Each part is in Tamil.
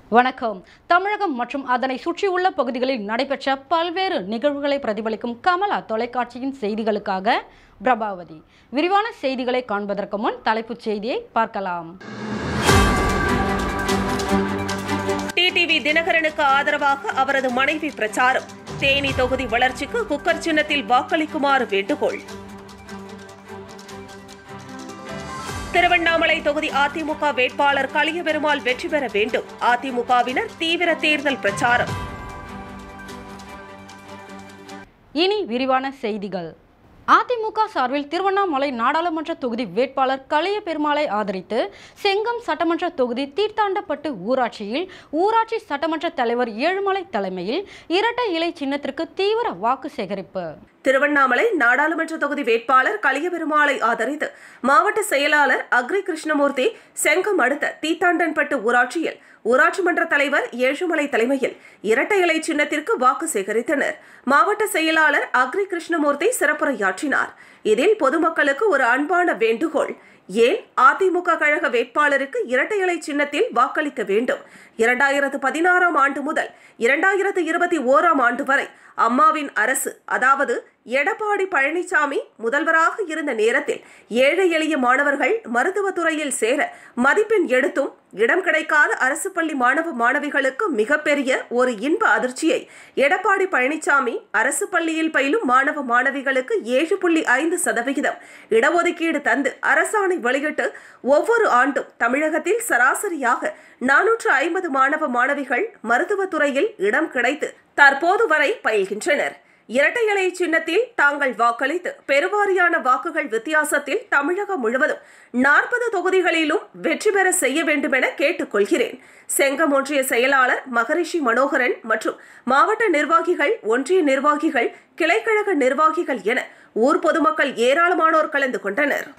வணக்கம். தமிழகம் மற்றும் அதனை சுற்றியுள்ள பகுதிகளில் நடைபெற்ற பல்வேறு நிகழ்வுகளை பிரதிபலிக்கும் கமலா தொலைக்காட்சியின் செய்திகளுக்காக பிரபாவதி. விரிவான செய்திகளை காண்பதற்கு முன் தலைப்புச் செய்தியை பார்க்கலாம். டிடிவி தினகரனுக்கு ஆதரவாக அவரது மனைவி பிரச்சாரம். தேனி தொகுதி வளர்ச்சிக்கு குக்கர் சின்னத்தில் வாக்களிக்குமாறு வேண்டுகோள். திருவண்ணாமலை தொகுதி அதிமுக வேட்பாளர் கலியபெருமாள் வெற்றி பெற வேண்டும். அதிமுகவினர் தீவிர தேர்தல் பிரச்சாரம். இனி விரிவான செய்திகள். அதிமுக சார்பில் திருவண்ணாமலை நாடாளுமன்ற தொகுதி வேட்பாளர் கலியபெருமாளை ஆதரித்து செங்கம் சட்டமன்ற தொகுதி தீர்த்தாண்டப்பட்டு ஊராட்சியில் ஊராட்சி சட்டமன்ற தலைவர் ஏழுமலை தலைமையில் இரட்டை இலை சின்னத்திற்கு தீவிர வாக்கு சேகரிப்பு. திருவண்ணாமலை நாடாளுமன்ற தொகுதி வேட்பாளர் கலியபெருமாளை ஆதரித்து மாவட்ட செயலாளர் அக்ரி கிருஷ்ணமூர்த்தி செங்கம் அடுத்த தீத்தாண்டன்பட்டு ஊராட்சியில் ஊராட்சி மன்ற தலைவர் ஏழுமலை தலைமையில் இரட்டை இலை சின்னத்திற்கு வாக்கு சேகரித்தனர். மாவட்ட செயலாளர் அக்ரி கிருஷ்ணமூர்த்தி சிறப்புரையாற்றினார். இதில் பொதுமக்களுக்கு ஒரு அன்பான வேண்டுகோள். ஏன் அதிமுக கழக வேட்பாளருக்கு இரட்டை இலை சின்னத்தில் வாக்களிக்க வேண்டும்? 2016ஆம் ஆண்டு முதல் 2021ஆம் ஆண்டு வரை அம்மாவின் அரசு, அதாவது எடப்பாடி பழனிசாமி முதல்வராக இருந்த நேரத்தில் ஏழை எளிய மாணவர்கள் மருத்துவத்துறையில் சேர மதிப்பெண் எடுத்தும் இடம் கிடைக்காத அரசு பள்ளி மாணவ மாணவிகளுக்கு மிகப்பெரிய ஒரு இன்ப அதிர்ச்சியை எடப்பாடி பழனிசாமி அரசு பள்ளியில் பயிலும் மாணவ மாணவிகளுக்கு 7.5% இடஒதுக்கீடு தந்து அரசாணை வெளியிட்டு ஒவ்வொரு ஆண்டும் தமிழகத்தில் சராசரியாக 450 மாணவ மாணவிகள் மருத்துவத்துறையில் இடம் கிடைத்து தற்போது வரை பயில்கின்றனர். இரட்டை இலை சின்னத்தில் தாங்கள் வாக்களித்து பெருவாரியான வாக்குகள் வித்தியாசத்தில் தமிழகம் முழுவதும் 40 தொகுதிகளிலும் வெற்றி பெற செய்ய வேண்டும் என கேட்டுக்கொள்கிறேன். செங்கம் ஒன்றிய செயலாளர் மகரிஷி மனோகரன் மற்றும் மாவட்ட நிர்வாகிகள், ஒன்றிய நிர்வாகிகள், கிளைக்கழக நிர்வாகிகள் என ஊர் பொதுமக்கள் ஏராளமானோர் கலந்து கொண்டனர்.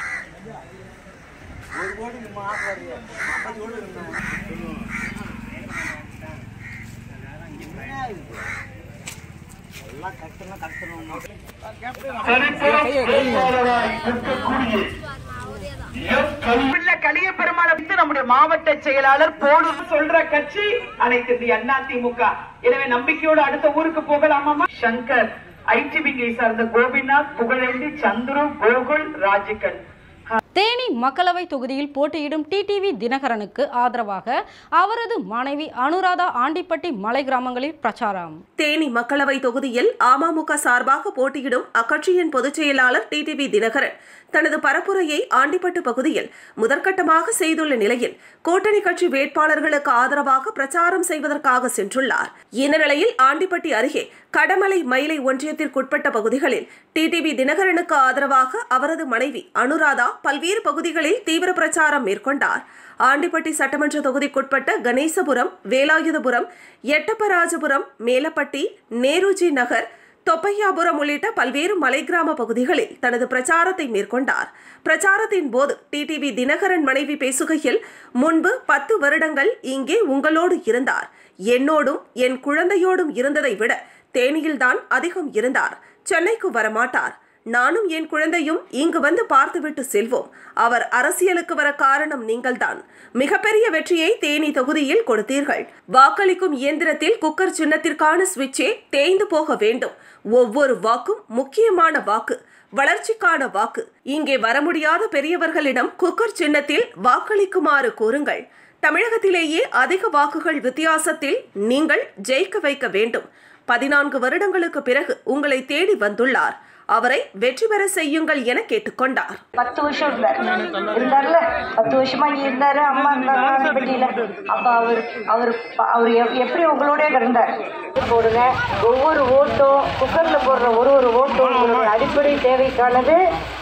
கலியபெருமாள் நம்முடைய மாவட்ட செயலாளர் போலூர் சொல்ற கட்சி அனைத்து இந்திய அண்ணா திமுக. எனவே நம்பிக்கையோடு அடுத்த ஊருக்கு போகலாமா? சங்கர், ஐடிபிங்கை சார்ந்த கோபிநாத், புகழேந்தி, சந்துரு, கோகுல், ராஜிகன். தேனி மக்களவை தொகுதியில் போட்டியிடும் டிடிவி தினகரனுக்கு ஆதரவாக அவரது மனைவி அனுராதா ஆண்டிப்பட்டி மலை கிராமங்களில் பிரச்சாரம். தேனி மக்களவை தொகுதியில் அமமுக சார்பாக போட்டியிடும் அக்கட்சியின் பொதுச் செயலாளர் டிடிவி தினகரன் தனது பரப்புரையை ஆண்டிப்பட்டு பகுதியில் முதற்கட்டமாக செய்துள்ள நிலையில் கூட்டணி கட்சி வேட்பாளர்களுக்கு ஆதரவாக பிரச்சாரம் செய்வதற்காக சென்றுள்ளார். இந்த நிலையில் ஆண்டிப்பட்டி அருகே கடமலை மயிலை ஒன்றியத்திற்குட்பட்ட பகுதிகளில் டிடிவி தினகரனுக்கு ஆதரவாக அவரது மனைவி அனுராதா பல்வேறு பகுதிகளில் தீவிர பிரச்சாரம் மேற்கொண்டார். ஆண்டிப்பட்டி சட்டமன்ற தொகுதிக்குட்பட்ட கணேசபுரம், வேலாயுதபுரம், எட்டப்பராஜபுரம், மேலப்பட்டி, நேருஜி நகர், தொப்பையாபுரம் உள்ளிட்ட பல்வேறு மலை கிராம பகுதிகளில் தனது பிரச்சாரத்தை மேற்கொண்டார். பிரச்சாரத்தின் போது டிடிவி தினகரன் மனைவி பேசுகையில், முன்பு 10 வருடங்கள் இங்கே உங்களோடு இருந்தார். என்னோடும் என் குழந்தையோடும் இருந்ததை விட தேனியில்தான் அதிகம் இருந்தார். சென்னைக்கு வரமாட்டார். நானும் என் குழந்தையும் இங்கு வந்து பார்த்துவிட்டு செல்வோம். அவர் அரசியலுக்கு வர காரணம் நீங்கள்தான். மிகப்பெரிய வெற்றியை தேனி தொகுதியில் கொடுத்தீர்கள். வாக்களிக்கும் இயந்திரத்தில் குக்கர் சின்னத்திற்கான சுவிட்சே தேய்ந்து போக வேண்டும். ஒவ்வொரு வாக்கும் முக்கியமான வாக்கு, வளர்ச்சிக்கான வாக்கு. இங்கே வர முடியாத பெரியவர்களிடம் குக்கர் சின்னத்தில் வாக்களிக்குமாறு கூறுங்கள். தமிழகத்திலேயே அதிக வாக்குகள் வித்தியாசத்தில் நீங்கள் ஜெயிக்க வைக்க வேண்டும். 14 வருடங்களுக்கு பிறகு உங்களை தேடி வந்துள்ளார். அவரை வெற்றி பெற செய்யுங்கள் என கேட்டுக்கொண்டார். 10 வருஷம் இருந்தார்ல, 10 வருஷமா இங்க இருந்தாரு. அம்மா இருந்தாங்க. அப்ப அவர் எப்படி உங்களோட இருந்தார் போடுங்க. ஒவ்வொரு ஓட்டும், குக்கர்ல போடுற ஒரு ஓட்டும் அடிப்படை தேவைக்கானது,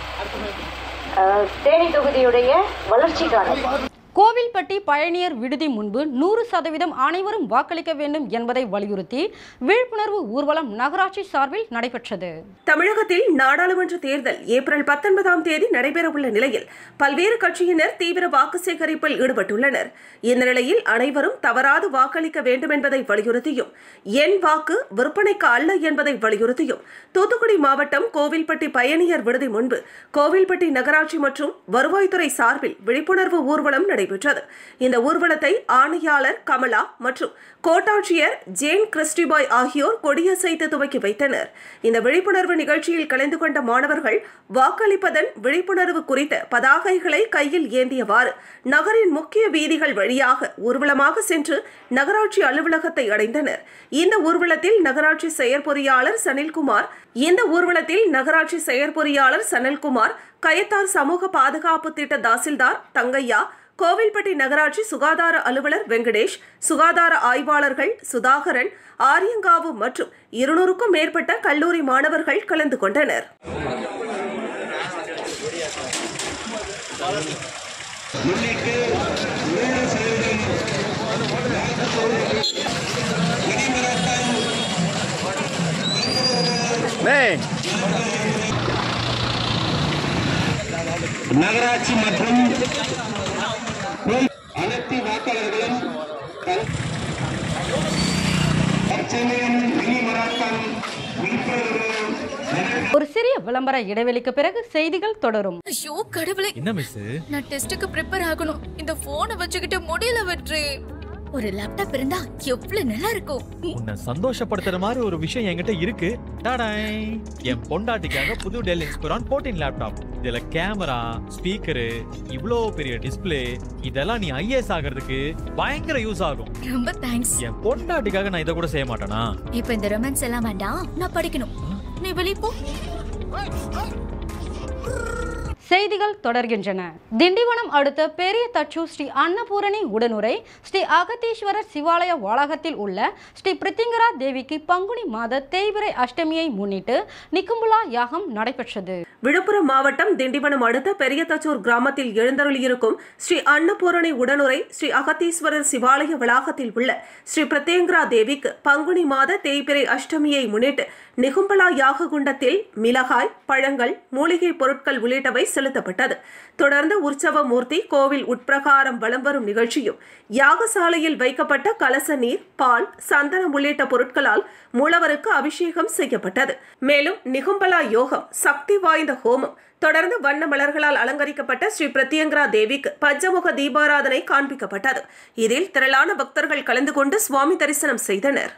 தேனி தொகுதியுடைய வளர்ச்சிக்கானது. கோவில்பட்டி பயணியர் விடுதி முன்பு 100% அனைவரும் வாக்களிக்க வேண்டும் என்பதை வலியுறுத்தி விழிப்புணர்வு ஊர்வலம் நகராட்சி சார்பில் நடைபெற்றது. தமிழகத்தில் நாடாளுமன்ற தேர்தல் ஏப்ரல் 19ஆம் தேதி நடைபெறவுள்ள நிலையில் பல்வேறு கட்சியினர் தீவிர வாக்கு சேகரிப்பில் ஈடுபட்டுள்ளனர். இந்த நிலையில் அனைவரும் தவறாது வாக்களிக்க வேண்டும் என்பதை வலியுறுத்தியும், என் வாக்கு விற்பனைக்கு அல்ல என்பதை வலியுறுத்தியும் தூத்துக்குடி மாவட்டம் கோவில்பட்டி பயணியர் விடுதி முன்பு கோவில்பட்டி நகராட்சி மற்றும் வருவாய்த்துறை சார்பில் விழிப்புணர்வு ஊர்வலம் நடைபெற்றது. நடைபெற்றது. இந்த ஊர்வலத்தை ஆணையாளர் கமலா மற்றும் கோட்டாட்சியர் ஜேன் கிறிஸ்டிபாய் ஆகியோர் கொடியசைத்து துவக்கி வைத்தனர். இந்த விழிப்புணர்வு நிகழ்ச்சியில் கலந்து கொண்ட மாணவர்கள் வாக்களிப்பதன் விழிப்புணர்வு குறித்த பதாகைகளை கையில் ஏந்தியவாறு நகரின் முக்கிய வீதிகள் வழியாக ஊர்வலமாக சென்று நகராட்சி அலுவலகத்தை அடைந்தனர். இந்த ஊர்வலத்தில் நகராட்சி செயற்பொறியாளர் சனில்குமார், கயத்தார் சமூக பாதுகாப்பு திட்ட தாசில்தார் தங்கையா, கோவில்பட்டி நகராட்சி சுகாதார அலுவலர் வெங்கடேஷ், சுகாதார ஆய்வாளர்கள் சுதாகரன், ஆரியங்காவு மற்றும் 200க்கும் மேற்பட்ட கல்லூரி மாணவர்கள் கலந்து கொண்டனர். நகராட்சி மற்றும் அனைத்து வாக்காளர்களும் ஒரு சிறிய விளம்பர இடைவெளிக்கு பிறகு செய்திகள் தொடரும். ஐயோ கடவுளே, என்ன மிஸ்? நான் டெஸ்டுக்கு ப்ரிப்பேர் ஆகணும். இந்த போனை வச்சுக்கிட்டு முடியல வெற்றி. ஒரு லேப்டாப் இருந்தா எவ்வளவு நல்லா இருக்கும். உன்னை சந்தோஷப்படுத்துற மாதிரி ஒரு விஷயம் என்கிட்ட இருக்கு. டாடாய், என் பொண்டாட்டிக்காக புது டெல் இன்ஸ்பிரான் 14 லேப்டாப். இதுல கேமரா, ஸ்பீக்கரு, இவ்ளோ பெரிய டிஸ்பிளே, இதெல்லாம் நீ ஐஏஎஸ் ஆகிறதுக்கு பயங்கர யூஸ் ஆகும். ரொம்ப தேங்க்ஸ். என் பொண்டாட்டிக்காக நான் இதை கூட செய்ய மாட்டேனா? இப்போ இந்த ரொமான்ஸ் எல்லாம் வேண்டாம், நான் படிக்கணும். நீ வெளிய போ. செய்திகள் தொடர்கின்றன. திண்டிவனம் அடுத்த பெரிய தச்சு ஸ்ரீ அன்னபூரணி உடனுரை ஸ்ரீ அகத்தீஸ்வரர் சிவாலய வளாகத்தில் உள்ள ஸ்ரீ பிரித்திங்கரா தேவிக்கு பங்குனி மாத தேய்பிறை அஷ்டமியை முன்னிட்டு நிக்கும்புலா யாகம் நடைபெற்றது. விழுப்புரம் மாவட்டம் திண்டிவனம் அடுத்த பெரிய தச்சூர் கிராமத்தில் எழுந்தருளியிருக்கும் ஸ்ரீ அன்னபூரணி உடனுரை ஸ்ரீ அகத்தீஸ்வரர் சிவாலய வளாகத்தில் உள்ள ஸ்ரீ பிரித்திங்கரா தேவிக்கு பங்குனி மாத தேய்பிறை அஷ்டமியை முன்னிட்டு நிகும்பலா யாக குண்டத்தில் மிளகாய், பழங்கள், மூலிகை பொருட்கள் உள்ளிட்டவை செலுத்தப்பட்டது. தொடர்ந்து உற்சவ மூர்த்தி கோவில் உட்பிரகாரம் வலம் வரும் நிகழ்ச்சியும் யாகசாலையில் வைக்கப்பட்ட கலச நீர், பால், சந்தனம் உள்ளிட்ட பொருட்களால் மூலவருக்கு அபிஷேகம் செய்யப்பட்டது. மேலும் நிகும்பலா யோகம், சக்தி வாய்ந்த ஹோமம், தொடர்ந்து வண்ண மலர்களால் அலங்கரிக்கப்பட்ட ஸ்ரீ பிரத்யங்கரா தேவிக்கு பஞ்சமுக தீபாராதனை காண்பிக்கப்பட்டது. இதில் திரளான பக்தர்கள் கலந்து கொண்டு சுவாமி தரிசனம் செய்தனர்.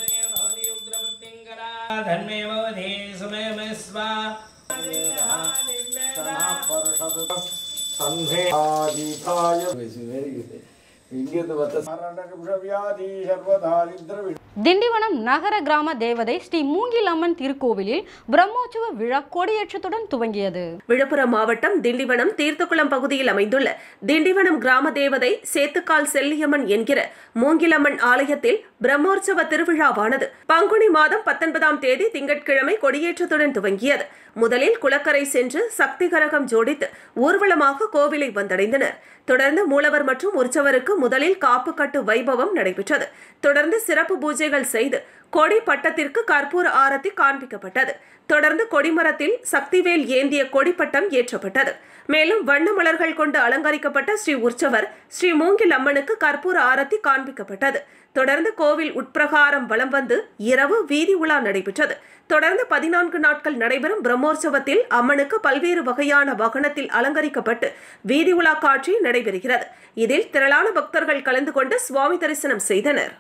திண்டிவனம் நகர கிராம தேவதை ஸ்ரீ மூங்கிலம்மன் திருக்கோவிலில் பிரம்மோற்சவ விழா கொடியேற்றத்துடன் துவங்கியது. விழுப்புரம் மாவட்டம் திண்டிவனம் தீர்த்தக்குளம் பகுதியில் அமைந்துள்ள திண்டிவனம் கிராம தேவதை சேத்துக்கால் செல்லியம்மன் என்கிற மூங்கிலம்மன் ஆலயத்தில் பிரம்மோற்சவ திருவிழாவானது பங்குனி மாதம் 19ஆம் தேதி திங்கட்கிழமை கொடியேற்றத்துடன் துவங்கியது. முதலில் குளக்கரை சென்று சக்தி கரகம் ஜோடித்து ஊர்வலமாக கோவிலை வந்தடைந்தனர். தொடர்ந்து மூலவர் மற்றும் உற்சவருக்கு முதலில் காப்பு கட்டு வைபவம் நடைபெற்றது. தொடர்ந்து சிறப்பு பூஜைகள் செய்து கொடி பட்டத்திற்கு கற்பூர ஆரத்தி காண்பிக்கப்பட்டது. தொடர்ந்து கொடிமரத்தில் சக்திவேல் ஏந்திய கொடிப்பட்டம் ஏற்றப்பட்டது. மேலும் வண்ண மலர்கள் கொண்டு அலங்கரிக்கப்பட்ட ஸ்ரீ உற்சவர் ஸ்ரீ மூங்கில் அம்மனுக்கு கற்பூர ஆரத்தி காண்பிக்கப்பட்டது. தொடர்ந்து கோவில் உட்பிரகாரம் வலம் வந்து இரவு வீதி உலா நடைபெற்றது. தொடர்ந்து 14 நாட்கள் நடைபெறும் பிரம்மோற்சவத்தில் அம்மனுக்கு பல்வேறு வகையான வாகனத்தில் அலங்கரிக்கப்பட்டு வீதி உலா காட்சி நடைபெறுகிறது. இதில் திரளான பக்தர்கள் கலந்து கொண்டு சுவாமி தரிசனம் செய்தனர்.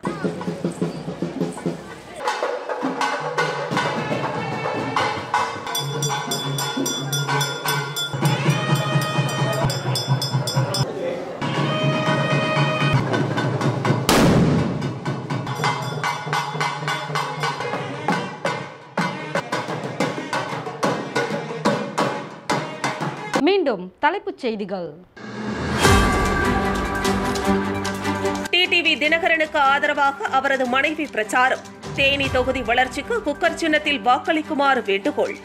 மீண்டும் தலைப்புச் செய்திகள். டிடிவி தினகரனுக்கு ஆதரவாக அவரது மனைவி பிரச்சாரம். தேனி தொகுதி வளர்ச்சிக்கு குக்கர் சின்னத்தில் வாக்களிக்குமாறு வேண்டுகோள்.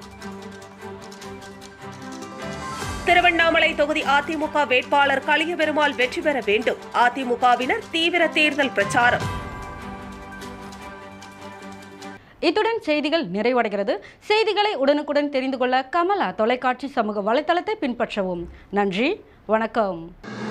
திருவண்ணாமலை தொகுதி அதிமுக வேட்பாளர் கலியபெருமாள் வெற்றி பெற வேண்டும். அதிமுகவினர் தீவிர தேர்தல் பிரச்சாரம். இத்துடன் செய்திகள் நிறைவடைகிறது. செய்திகளை உடனுக்குடன் தெரிந்து கொள்ள கமலா தொலைக்காட்சி சமூக வலைதளத்தை பின்பற்றவும். நன்றி, வணக்கம்.